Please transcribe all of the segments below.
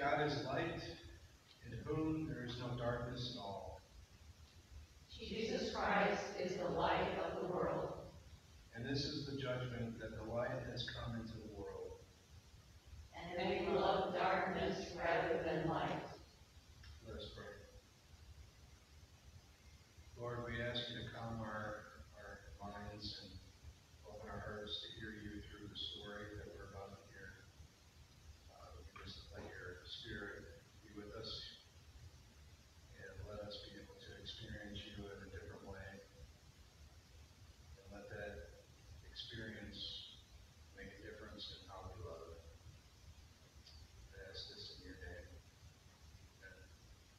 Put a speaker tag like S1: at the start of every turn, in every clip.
S1: God is light, in whom there is no darkness at all.
S2: Jesus Christ is the light of the world.
S1: And this is the judgment, that the light has come into the world.
S2: And we love darkness rather than light.
S1: Let us pray. Lord, we ask you to calm our minds and open our hearts to hear you through the story that we're about to hear. We just let your Spirit be with us and let us be able to experience you in a different way. And let that experience make a difference in how we love. I ask this in your name. Amen.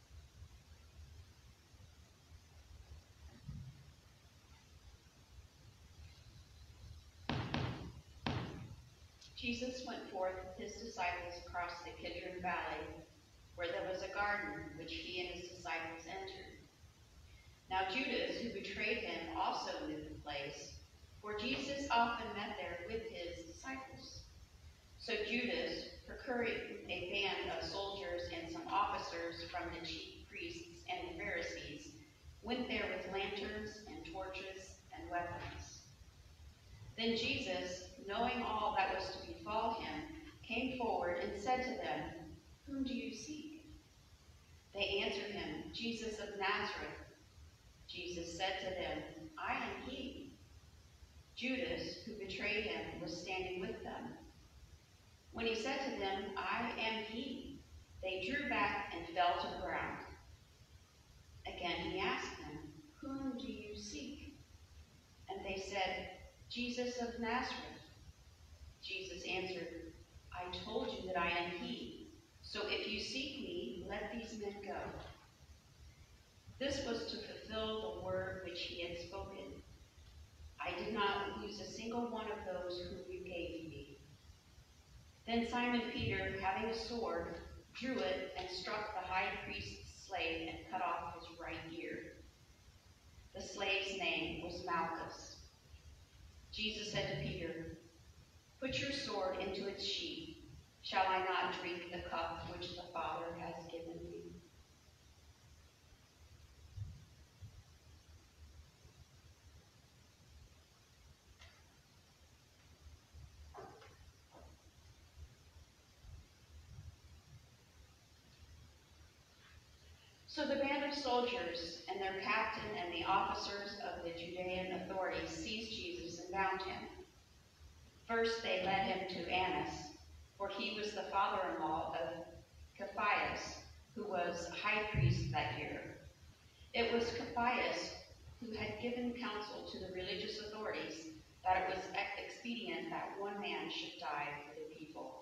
S3: Jesus went forth with his disciples across the Kidron Valley, where there was a garden which he and his disciples entered. Now Judas, who betrayed him, also knew the place, for Jesus often met there with his disciples. So Judas, procuring a band of soldiers and some officers from the chief priests and the Pharisees, went there with lanterns and torches and weapons. Then Jesus, knowing all that was to befall him, came forward and said to them, "Whom do you seek?" They answered him, "Jesus of Nazareth." Jesus said to them, "I am he." Judas, who betrayed him, was standing with them. When he said to them, "I am he," they drew back and fell to the ground. Again he asked them, "Whom do you seek?" And they said, "Jesus of Nazareth." Jesus answered, "I told you that I am he. So if you seek me, let these men go." This was to fulfill the word which he had spoken. "I did not lose a single one of those whom you gave me." Then Simon Peter, having a sword, drew it and struck the high priest's slave and cut off his right ear. The slave's name was Malchus. Jesus said to Peter, "Put your sword into its sheath. Shall I not drink the cup which the Father has given me?" So the band of soldiers and their captain and the officers of the Judean authorities seized Jesus and bound him. First they led him to Annas, for he was the father-in-law of Caiaphas, who was high priest that year. It was Caiaphas who had given counsel to the religious authorities that it was expedient that one man should die for the people.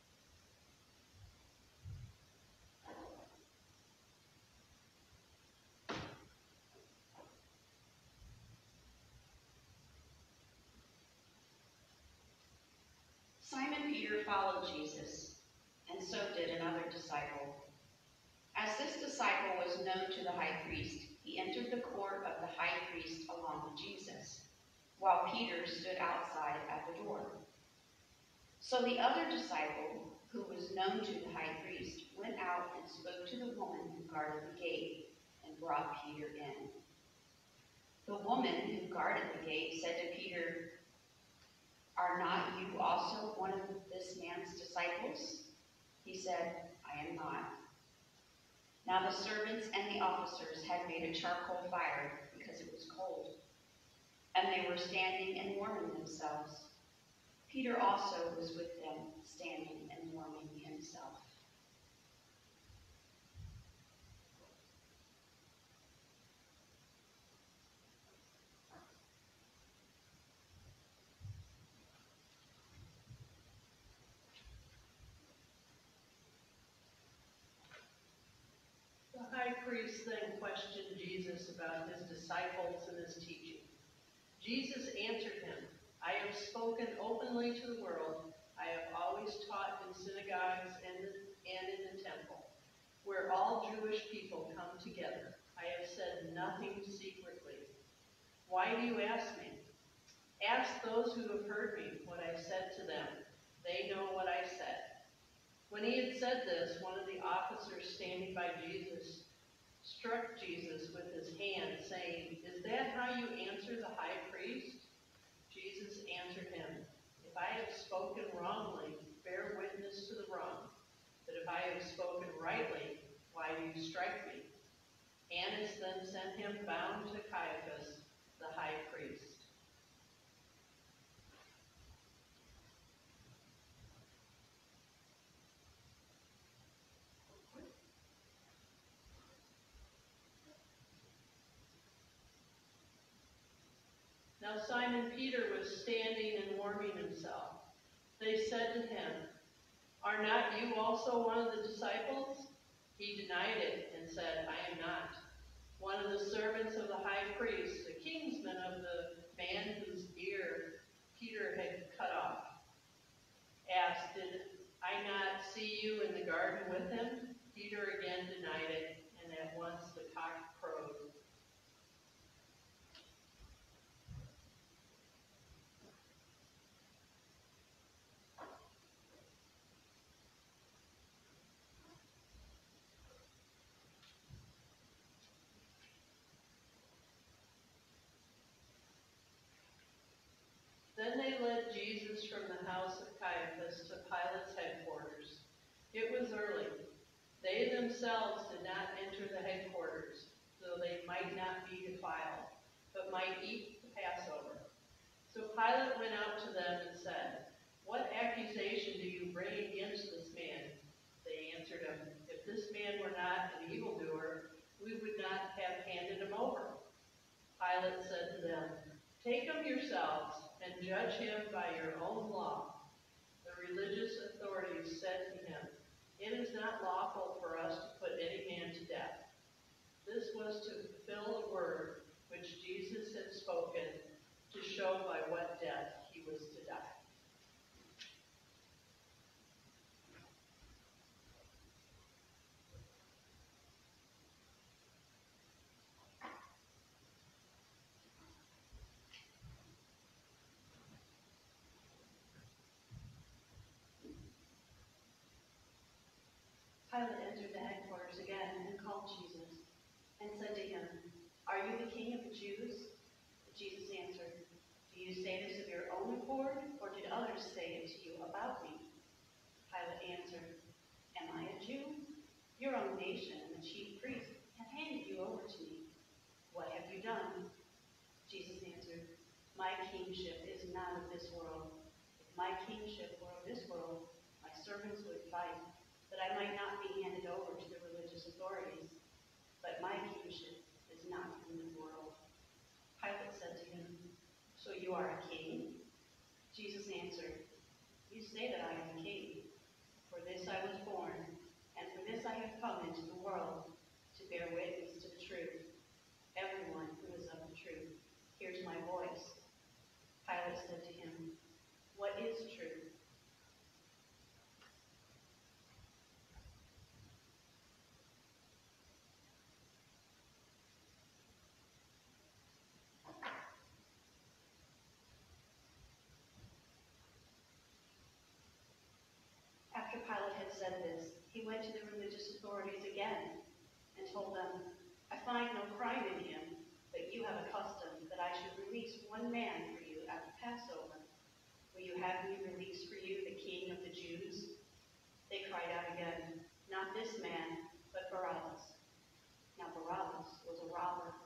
S3: Simon Peter followed Jesus, and so did another disciple. As this disciple was known to the high priest, he entered the court of the high priest along with Jesus, while Peter stood outside at the door. So the other disciple, who was known to the high priest, went out and spoke to the woman who guarded the gate and brought Peter in. The woman who guarded the gate said to Peter, "Are not you also one of this man's disciples?" He said, "I am not." Now the servants and the officers had made a charcoal fire because it was cold, and they were standing and warming themselves. Peter also was with them, standing and warming himself.
S4: The high priest then questioned Jesus about his disciples and his teaching. Jesus answered him, "I have spoken openly to the world. I have always taught in synagogues and in the temple, where all Jewish people come together. I have said nothing secretly. Why do you ask me? Ask those who have heard me what I said to them. They know what I said." When he had said this, one of the officers standing by Jesus struck Jesus with his hand, saying, "Is that how you answer the high priest?" Jesus answered him, "If I have spoken wrongly, bear witness to the wrong. But if I have spoken rightly, why do you strike me?" Annas then sent him bound to Caiaphas, the high priest. Now Simon Peter was standing and warming himself. They said to him, "Are not you also one of the disciples?" He denied it and said, "I am not." One of the servants of the high priest, the kinsman of the man whose ear Peter had cut off, asked, "Did I not see you in the garden with him?" Peter again denied it, and at once the cock crowed. Then they led Jesus from the house of Caiaphas to Pilate's headquarters. It was early. They themselves did not enter the headquarters, so they might not be defiled, but might eat the Passover. So Pilate went out to them and said, "What accusation do you bring against this man?" They answered him, "If this man were not an evildoer, we would not have handed him over." Pilate said to them, "Take him yourselves and judge him by your own law." The religious authorities said to him, "It is not lawful for us to put any man to death." This was to fulfill a word which Jesus had spoken to show by what death he was to die.
S5: Pilate entered the headquarters again and called Jesus and said to him, "Are you the king of the Jews?" Jesus answered, "Do you say this of your own accord, or did others say it to you about me?" Pilate answered, "Am I a Jew? Your own nation and the chief priests have handed you over to me. What have you done?" Jesus answered, "My kingship is not of this world. If my kingship were of this world, my servants would fight, that I might not be handed over to the religious authorities. But my kingship is not from this world." Pilate said to him, "So you are a king?" Jesus answered, "You say that I am a king. For this I was born, and for this I have come into the world, to bear witness to the truth. Everyone who is of the truth hears my voice." Pilate said to him, "What is truth?" After Pilate had said this, he went to the religious authorities again and told them, "I find no crime in him, but you have a custom that I should release one man for you at the Passover. Will you have me release for you the king of the Jews?" They cried out again, "Not this man, but Barabbas." Now Barabbas was a robber.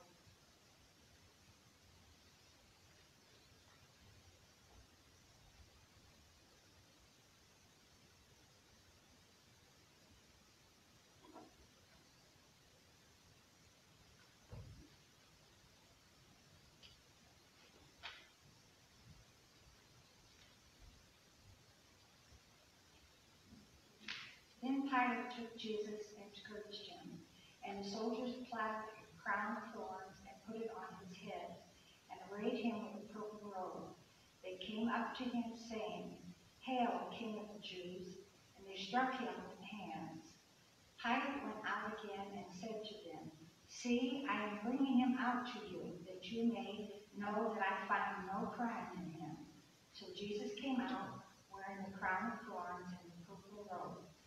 S6: Then Pilate took Jesus and scourged him, and the soldiers plastered a crown of thorns and put it on his head, and arrayed him with a purple robe. They came up to him, saying, "Hail, King of the Jews!" And they struck him with hands. Pilate went out again and said to them, "See, I am bringing him out to you, that you may know that I find no crime in him." So Jesus came out, wearing the crown of thorns and the purple robe.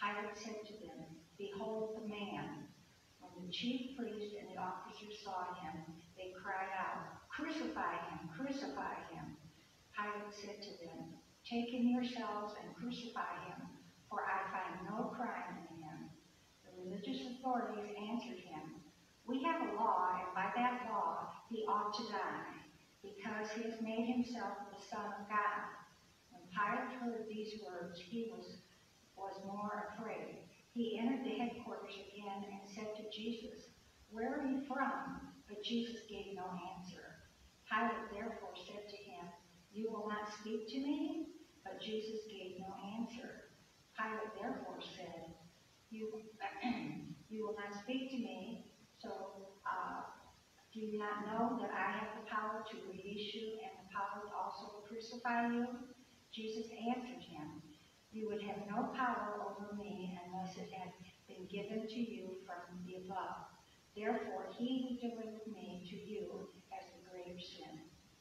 S6: Pilate said to them, "Behold the man." When the chief priest and the officers saw him, they cried out, "Crucify him! Crucify him!" Pilate said to them, "Take him yourselves and crucify him, for I find no crime in him." The religious authorities answered him, "We have a law, and by that law he ought to die, because he has made himself the Son of God." When Pilate heard these words, he was more afraid. He entered the headquarters again and said to Jesus, "Where are you from?" But Jesus gave no answer. Pilate therefore said to him, "You will not speak to me?" But Jesus gave no answer. Pilate therefore said, You will not speak to me, so do you not know that I have the power to release you and the power also to crucify you? Jesus answered him, "You would have no power over me unless it had been given to you from the above. Therefore, he who delivered me to you has the greater sin."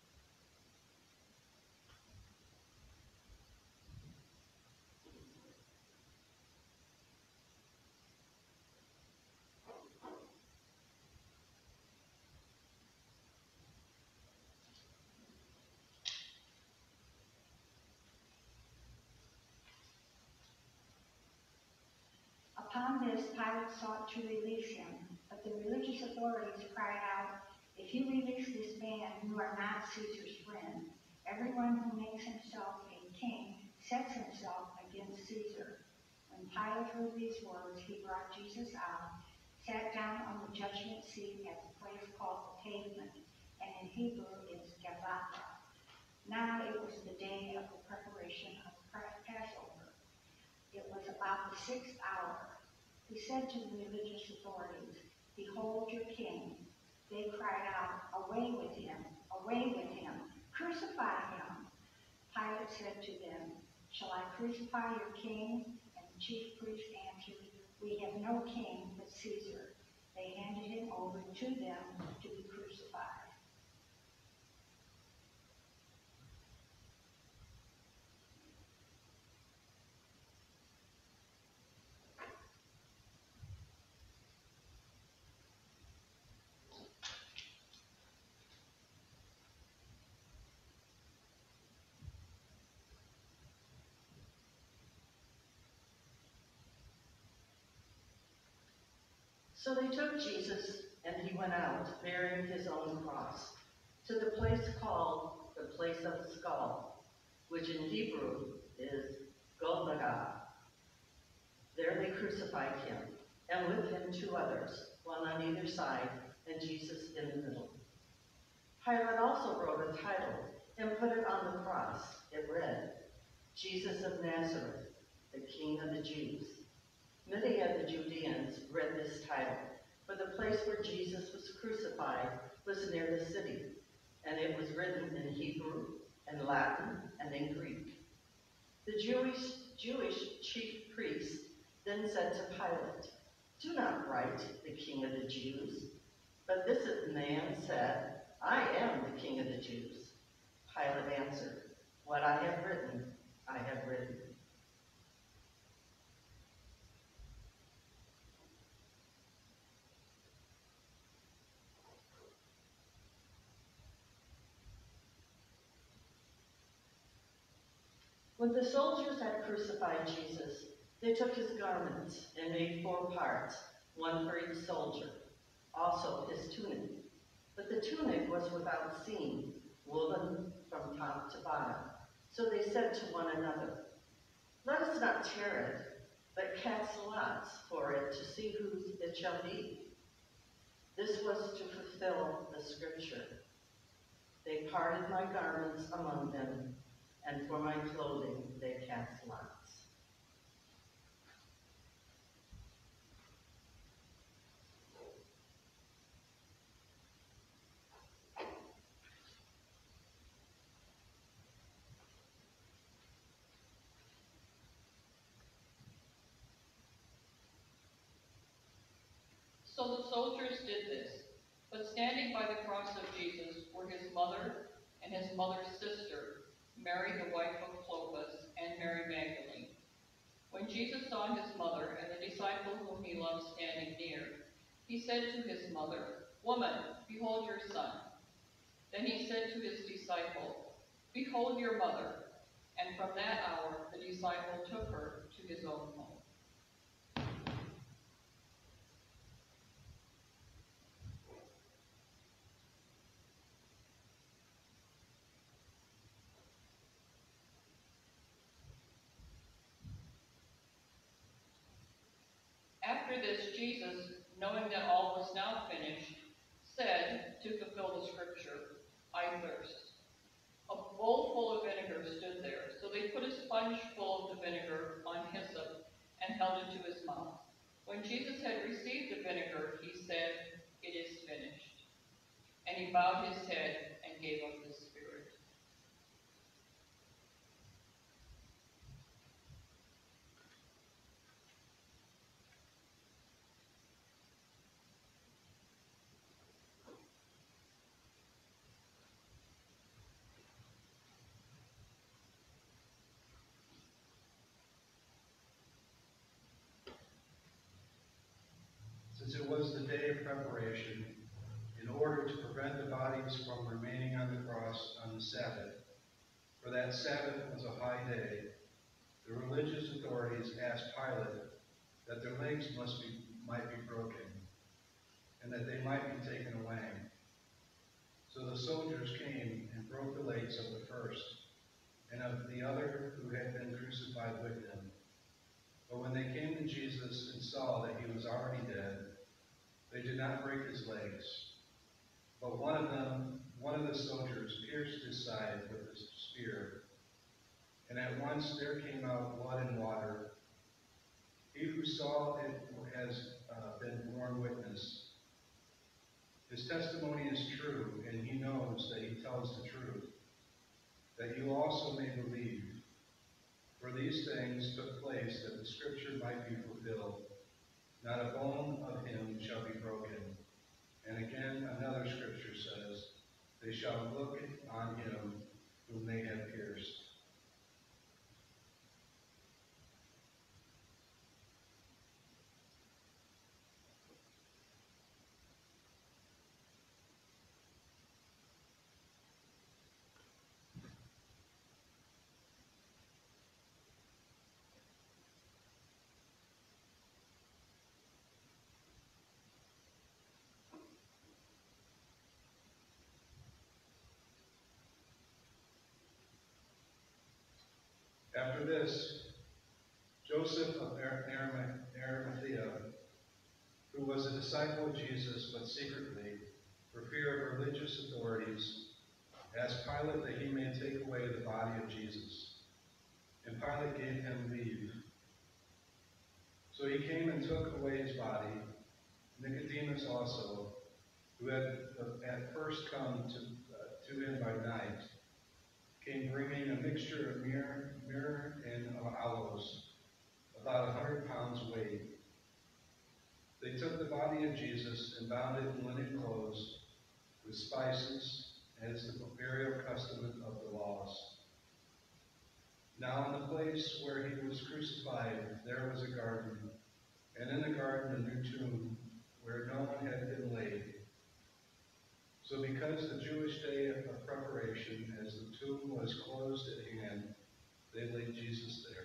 S6: Upon this, Pilate sought to release him, but the religious authorities cried out, "If you release this man, you are not Caesar's friend. Everyone who makes himself a king sets himself against Caesar." When Pilate heard these words, he brought Jesus out, sat down on the judgment seat at the place called the Pavement, and in Hebrew is Gabbatha. Now it was the day of the preparation of Passover. It was about the 6th hour. He said to the religious authorities, "Behold your king." They cried out, "Away with him! Away with him! Crucify him!" Pilate said to them, "Shall I crucify your king?" And the chief priests answered, "We have no king but Caesar." They handed him over to them to be crucified.
S4: So they took Jesus, and he went out, bearing his own cross, to the place called the Place of the Skull, which in Hebrew is Golgotha. There they crucified him, and with him 2 others, one on either side, and Jesus in the middle. Pilate also wrote a title and put it on the cross. It read, "Jesus of Nazareth, the King of the Jews." Many of the Judeans read this title, for the place where Jesus was crucified was near the city, and it was written in Hebrew and Latin and in Greek. The Jewish chief priest then said to Pilate, "Do not write the King of the Jews." But this man said, "I am the King of the Jews." Pilate answered, "What I have written, I have written." When the soldiers had crucified Jesus, they took his garments and made 4 parts, one for each soldier, also his tunic. But the tunic was without seam, woven from top to bottom. So they said to one another, "Let us not tear it, but cast lots for it to see whose it shall be." This was to fulfill the scripture. "They parted my garments among them, and for my clothing they cast lots."
S2: So the soldiers did this, but standing by the cross of Jesus were his mother and his mother's sister, Mary the wife of Clopas, and Mary Magdalene. When Jesus saw his mother and the disciple whom he loved standing near, he said to his mother, "Woman, behold your son." Then he said to his disciple, "Behold your mother." And from that hour the disciple took her to his own home. After this, Jesus, knowing that all was now finished, said, to fulfill the scripture, "I thirst." A bowl full of vinegar stood there, so they put a sponge full of the vinegar on hyssop and held it to his mouth. When Jesus had received the vinegar, he said, "It is finished." And he bowed his head and gave up his spirit.
S1: Since it was the day of preparation, in order to prevent the bodies from remaining on the cross on the Sabbath, for that Sabbath was a high day, the religious authorities asked Pilate that their legs might be broken, and that they might be taken away. So the soldiers came and broke the legs of the first, and of the other who had been crucified with him. But when they came to Jesus and saw that he was already dead, they did not break his legs. But one of the soldiers, pierced his side with a spear, and at once there came out blood and water. He who saw it has been borne witness. His testimony is true, and he knows that he tells the truth, that you also may believe. For these things took place that the scripture might be fulfilled. Not a bone of him shall be broken. And again, another scripture says, they shall look on him whom they have pierced. After this, Joseph of Arimathea, who was a disciple of Jesus, but secretly, for fear of religious authorities, asked Pilate that he may take away the body of Jesus. And Pilate gave him leave. So he came and took away his body. Nicodemus also, who had at first come to him by night, came bringing a mixture of myrrh and aloes, about 100 pounds weight. They took the body of Jesus and bound it in linen clothes with spices, as the burial custom of the laws. Now in the place where he was crucified, there was a garden, and in the garden a new tomb, where no one had been laid. So because the Jewish day of preparation, as the tomb was closed at hand, they laid Jesus there.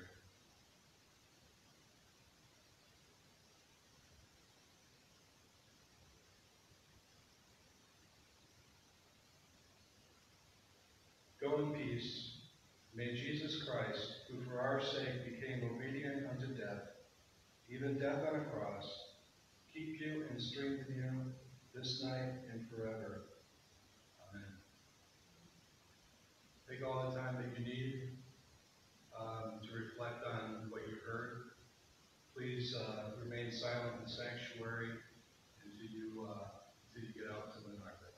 S1: Go in peace. May Jesus Christ, who for our sake became obedient unto death, even death on a cross, keep you and strengthen you this night and forever. Amen. Take all the time that you need to reflect on what you heard. Please remain silent in the sanctuary until you get out to the narthex.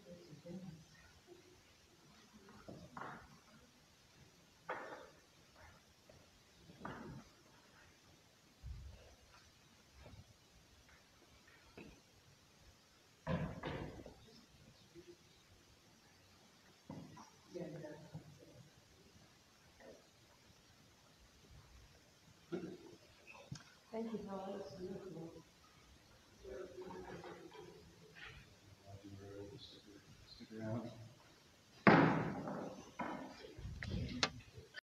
S4: Thank you, Paul. That's beautiful.
S1: Stick around.